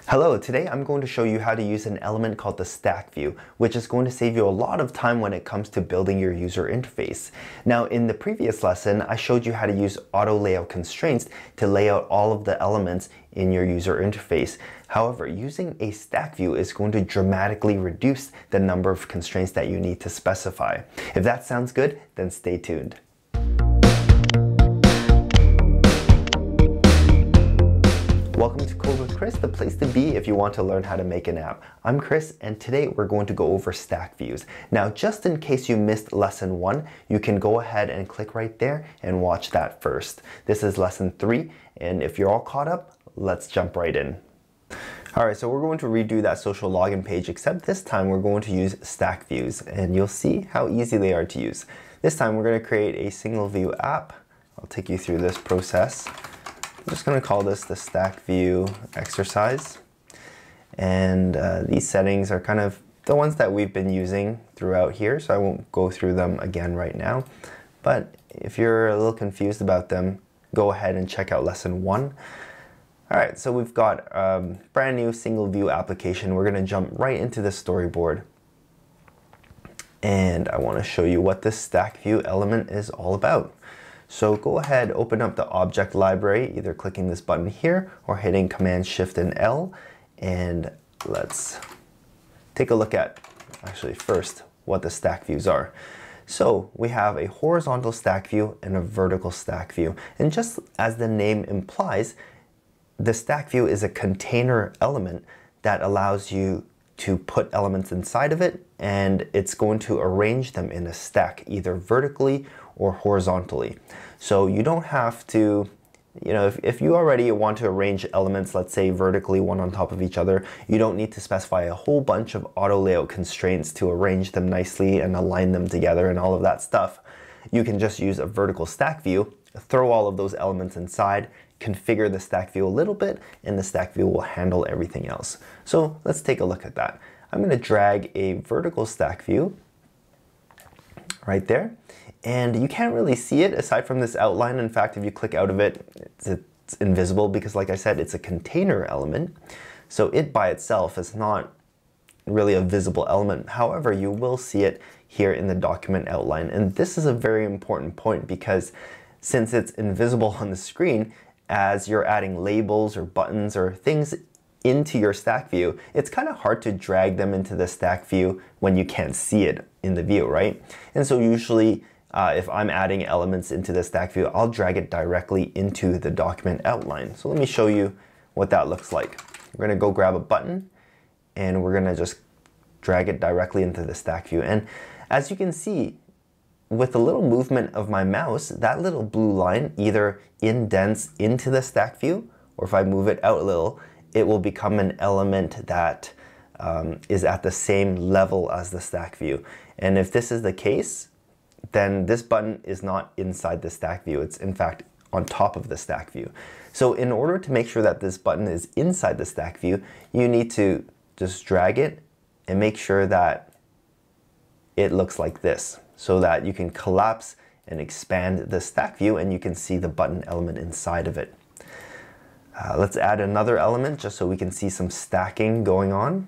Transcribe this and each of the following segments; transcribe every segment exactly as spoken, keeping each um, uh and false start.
Hello, today I'm going to show you how to use an element called the stack view, which is going to save you a lot of time when it comes to building your user interface. Now, in the previous lesson, I showed you how to use auto layout constraints to lay out all of the elements in your user interface. However, using a stack view is going to dramatically reduce the number of constraints that you need to specify. If that sounds good, then stay tuned. Welcome to Code with Chris, the place to be if you want to learn how to make an app. I'm Chris, and today we're going to go over stack views. Now, just in case you missed lesson one, you can go ahead and click right there and watch that first. This is lesson three, and if you're all caught up, let's jump right in. All right, so we're going to redo that social login page, except this time we're going to use stack views, and you'll see how easy they are to use. This time we're going to create a single view app. I'll take you through this process. I'm just going to call this the stack view exercise. And uh, these settings are kind of the ones that we've been using throughout here, so I won't go through them again right now. But if you're a little confused about them, go ahead and check out lesson one. All right, so we've got a um, brand new single view application. We're going to jump right into the storyboard. And I want to show you what this stack view element is all about. So go ahead, open up the object library, either clicking this button here or hitting Command Shift and L. And let's take a look at, actually first, what the stack views are. So we have a horizontal stack view and a vertical stack view. And just as the name implies, the stack view is a container element that allows you to put elements inside of it, and it's going to arrange them in a stack, either vertically or horizontally. So you don't have to, you know, if, if you already want to arrange elements, let's say vertically, one on top of each other, you don't need to specify a whole bunch of auto layout constraints to arrange them nicely and align them together and all of that stuff. You can just use a vertical stack view, throw all of those elements inside, configure the stack view a little bit, and the stack view will handle everything else. So let's take a look at that. I'm going to drag a vertical stack view right there. And you can't really see it aside from this outline. In fact, if you click out of it, it's, it's invisible because, like I said, it's a container element. So it by itself is not really a visible element. However, you will see it here in the document outline. And this is a very important point because since it's invisible on the screen, as you're adding labels or buttons or things into your stack view, it's kind of hard to drag them into the stack view when you can't see it in the view, right? And so usually, Uh, if I'm adding elements into the stack view, I'll drag it directly into the document outline. So let me show you what that looks like. We're going to go grab a button, and we're going to just drag it directly into the stack view. And as you can see, with a little movement of my mouse, that little blue line either indents into the stack view, or if I move it out a little, it will become an element that um, is at the same level as the stack view. And if this is the case, then this button is not inside the stack view. It's in fact on top of the stack view. So in order to make sure that this button is inside the stack view, you need to just drag it and make sure that it looks like this, so that you can collapse and expand the stack view and you can see the button element inside of it. Uh, let's add another element just so we can see some stacking going on,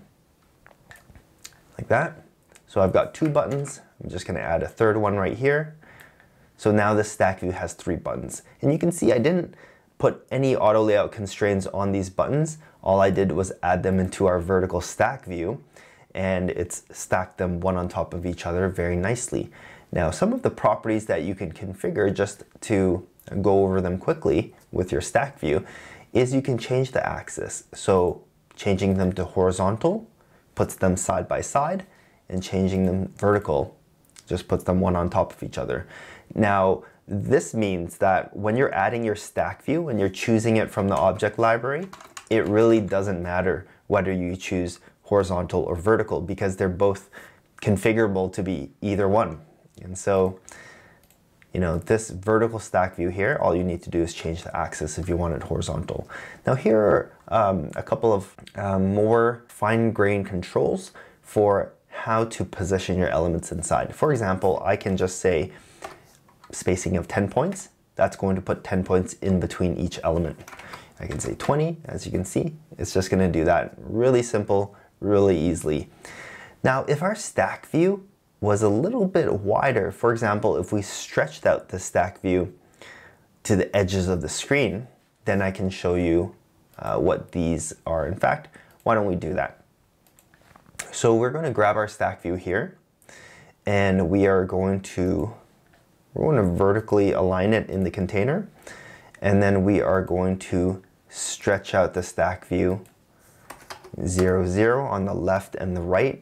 like that. So I've got two buttons. I'm just going to add a third one right here. So now this stack view has three buttons. And you can see I didn't put any auto layout constraints on these buttons. All I did was add them into our vertical stack view, and it's stacked them one on top of each other very nicely. Now, some of the properties that you can configure, just to go over them quickly with your stack view, is you can change the axis. So changing them to horizontal puts them side by side, and changing them vertical just puts them one on top of each other. Now, this means that when you're adding your stack view and you're choosing it from the object library, it really doesn't matter whether you choose horizontal or vertical because they're both configurable to be either one. And so, you know, this vertical stack view here, all you need to do is change the axis if you want it horizontal. Now here are um, a couple of um, more fine-grained controls for how to position your elements inside. For example, I can just say spacing of ten points. That's going to put ten points in between each element. I can say twenty, as you can see. It's just going to do that really simple, really easily. Now, if our stack view was a little bit wider, for example, if we stretched out the stack view to the edges of the screen, then I can show you uh, what these are. In fact, why don't we do that? So we're going to grab our stack view here, and we are going to we're going to vertically align it in the container, and then we are going to stretch out the stack view zero, zero on the left and the right.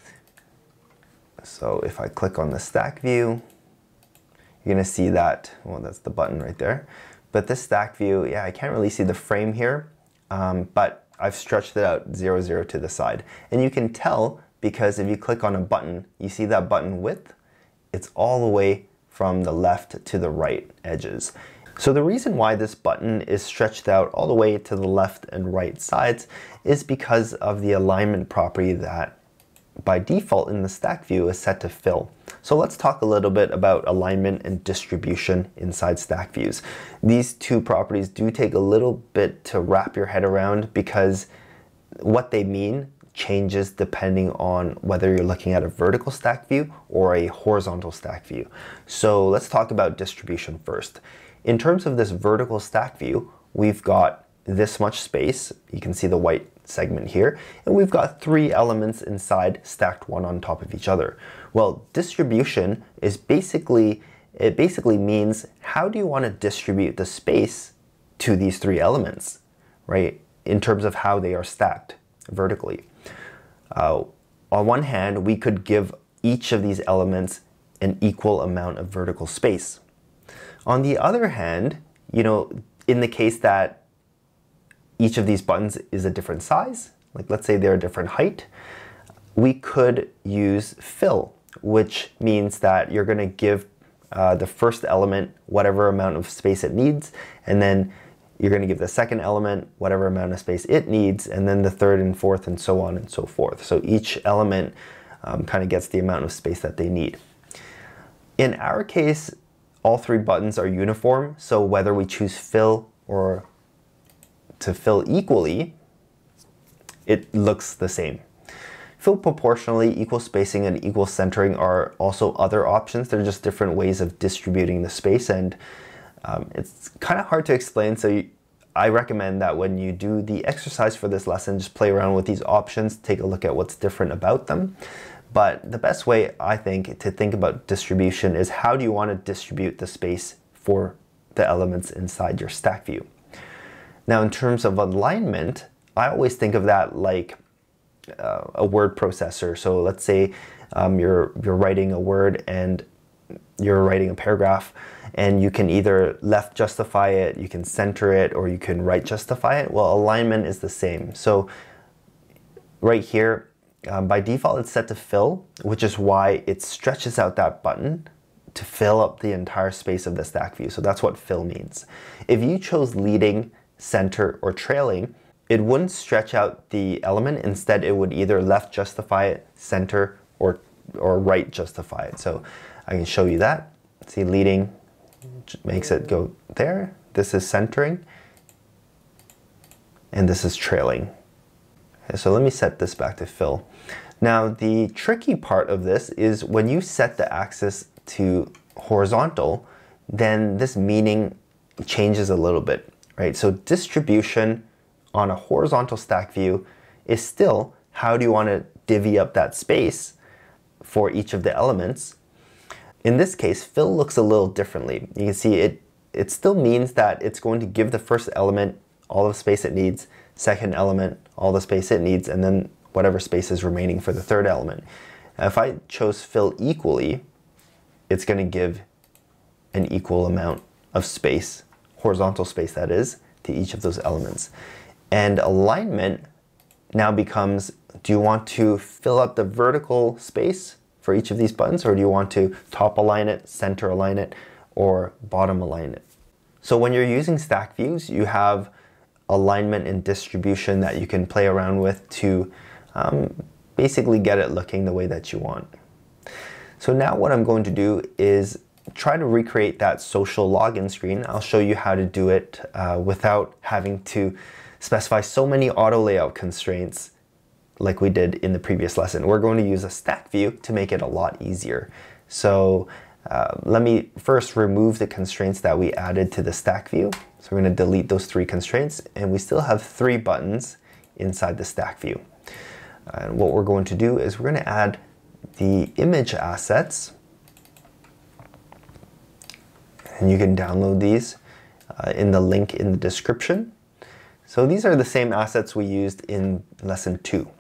So if I click on the stack view, you're going to see that, well, that's the button right there. But this stack view, yeah, I can't really see the frame here, um, but I've stretched it out zero, zero to the side. And you can tell because if you click on a button, you see that button width, it's all the way from the left to the right edges. So the reason why this button is stretched out all the way to the left and right sides is because of the alignment property that by default in the stack view is set to fill. So let's talk a little bit about alignment and distribution inside stack views. These two properties do take a little bit to wrap your head around because what they mean changes depending on whether you're looking at a vertical stack view or a horizontal stack view. So let's talk about distribution first. In terms of this vertical stack view, we've got this much space. You can see the white segment here, and we've got three elements inside stacked one on top of each other. Well, distribution is basically, it basically means how do you want to distribute the space to these three elements, right? In terms of how they are stacked vertically. Uh, on one hand, we could give each of these elements an equal amount of vertical space. On the other hand, you know, in the case that each of these buttons is a different size, like let's say they're a different height, we could use fill, which means that you're going to give uh, the first element whatever amount of space it needs, and then you're going to give the second element whatever amount of space it needs, and then the third and fourth and so on and so forth. So each element um, kind of gets the amount of space that they need. In our case, all three buttons are uniform, so whether we choose fill or to fill equally, it looks the same. Fill proportionally, equal spacing, and equal centering are also other options. They're just different ways of distributing the space, and um, it's kind of hard to explain, so you, I recommend that when you do the exercise for this lesson, just play around with these options, take a look at what's different about them. But the best way, I think, to think about distribution is how do you want to distribute the space for the elements inside your stack view. Now, in terms of alignment, I always think of that like uh, a word processor. So let's say um, you're, you're writing a word and you're writing a paragraph, and you can either left justify it, you can center it, or you can right justify it. Well, alignment is the same. So right here, Um, by default, it's set to fill, which is why it stretches out that button to fill up the entire space of the stack view. So that's what fill means. If you chose leading, center, or trailing, it wouldn't stretch out the element. Instead, it would either left justify it, center, or, or right justify it. So I can show you that. See, leading makes it go there. This is centering, and this is trailing. So let me set this back to fill. Now, the tricky part of this is when you set the axis to horizontal, then this meaning changes a little bit, right? So distribution on a horizontal stack view is still how do you want to divvy up that space for each of the elements. In this case, fill looks a little differently. You can see it, it still means that it's going to give the first element all the space it needs, second element all the space it needs, and then whatever space is remaining for the third element. Now, if I chose fill equally, it's going to give an equal amount of space, horizontal space that is, to each of those elements. And alignment now becomes, do you want to fill up the vertical space for each of these buttons, or do you want to top align it, center align it, or bottom align it? So when you're using stack views, you have alignment and distribution that you can play around with to um, basically get it looking the way that you want. So now what I'm going to do is try to recreate that social login screen. I'll show you how to do it uh, without having to specify so many auto layout constraints like we did in the previous lesson. We're going to use a stack view to make it a lot easier. So uh, let me first remove the constraints that we added to the stack view. So we're going to delete those three constraints, and we still have three buttons inside the stack view. And what we're going to do is we're going to add the image assets, and you can download these uh, in the link in the description. So these are the same assets we used in lesson two.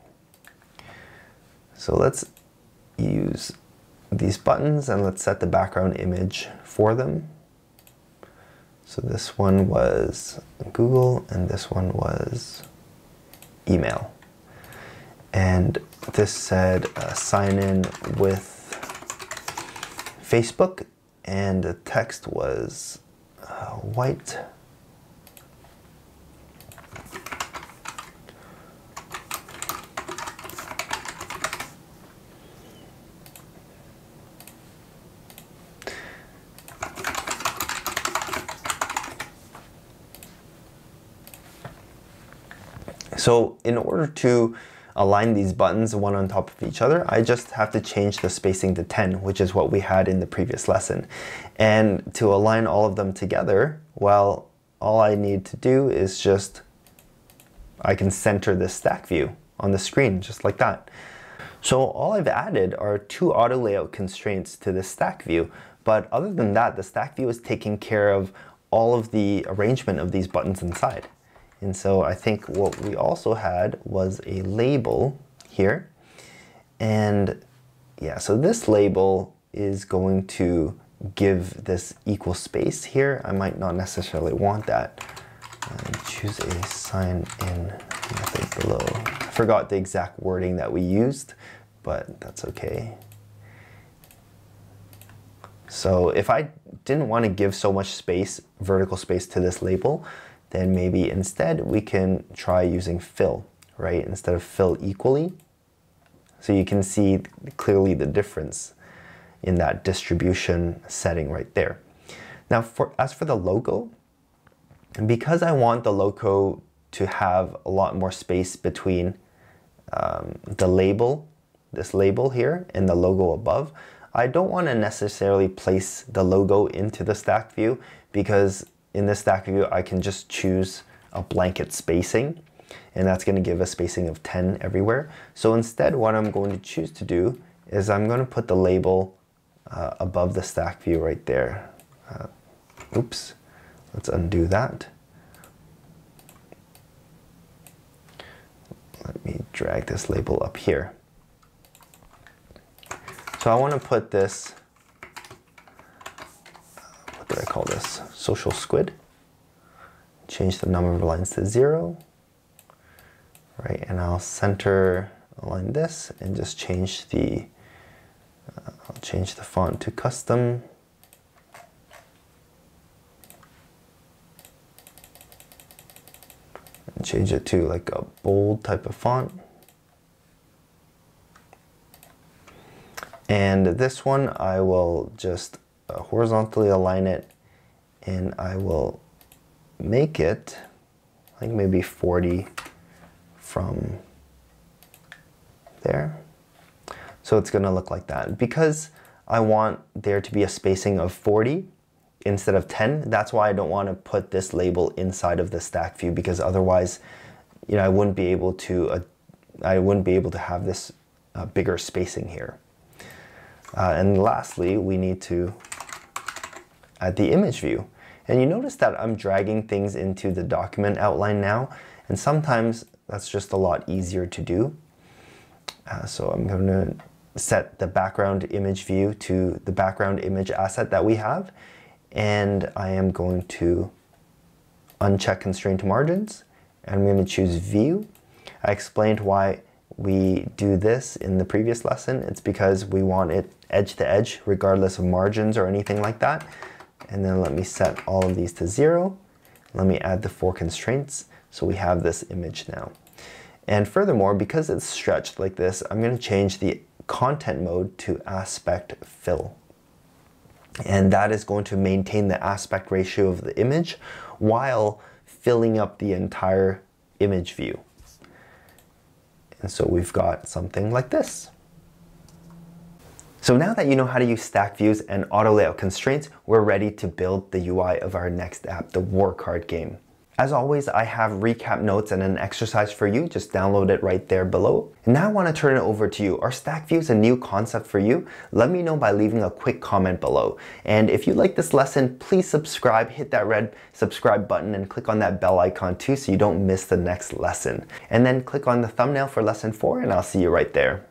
So let's use these buttons and let's set the background image for them. So this one was Google and this one was email. And this said uh, sign in with Facebook, and the text was uh, white. So in order to align these buttons one on top of each other, I just have to change the spacing to ten, which is what we had in the previous lesson. And to align all of them together, well, all I need to do is just, I can center this stack view on the screen, just like that. So all I've added are two auto layout constraints to the stack view. But other than that, the stack view is taking care of all of the arrangement of these buttons inside. And so I think what we also had was a label here. And yeah, so this label is going to give this equal space here. I might not necessarily want that. Uh, choose a sign in method below. I forgot the exact wording that we used, but that's okay. So if I didn't want to give so much space, vertical space to this label, then maybe instead we can try using fill, right? Instead of fill equally. So you can see clearly the difference in that distribution setting right there. Now, for, as for the logo, because I want the logo to have a lot more space between um, the label, this label here, and the logo above, I don't want to necessarily place the logo into the stack view, because in this stack view, I can just choose a blanket spacing, and that's going to give a spacing of ten everywhere. So instead, what I'm going to choose to do is I'm going to put the label uh, above the stack view right there. Uh, oops, let's undo that. Let me drag this label up here. So I want to put this, what did I call this? Social squid. Change the number of lines to zero, right? And I'll center align this and just change the, uh, I'll change the font to custom. And change it to like a bold type of font. And this one, I will just uh, horizontally align it, and I will make it like maybe forty from there. So it's gonna look like that. Because I want there to be a spacing of forty instead of ten, that's why I don't want to put this label inside of the stack view, because otherwise, you know, I wouldn't be able to, uh, I wouldn't be able to have this uh, bigger spacing here. Uh, and lastly, we need to add the image view. And you notice that I'm dragging things into the document outline now, and sometimes that's just a lot easier to do. Uh, so I'm going to set the background image view to the background image asset that we have, and I am going to uncheck constraint margins, and I'm going to choose view. I explained why we do this in the previous lesson. It's because we want it edge to edge regardless of margins or anything like that. And then let me set all of these to zero. Let me add the four constraints. So we have this image now. And furthermore, because it's stretched like this, I'm going to change the content mode to aspect fill. And that is going to maintain the aspect ratio of the image while filling up the entire image view. And so we've got something like this. So now that you know how to use stack views and auto layout constraints, we're ready to build the U I of our next app, the war card game. As always, I have recap notes and an exercise for you. Just download it right there below. And now I want to turn it over to you. Are stack views a new concept for you? Let me know by leaving a quick comment below. And if you like this lesson, please subscribe, hit that red subscribe button and click on that bell icon too so you don't miss the next lesson. And then click on the thumbnail for lesson four and I'll see you right there.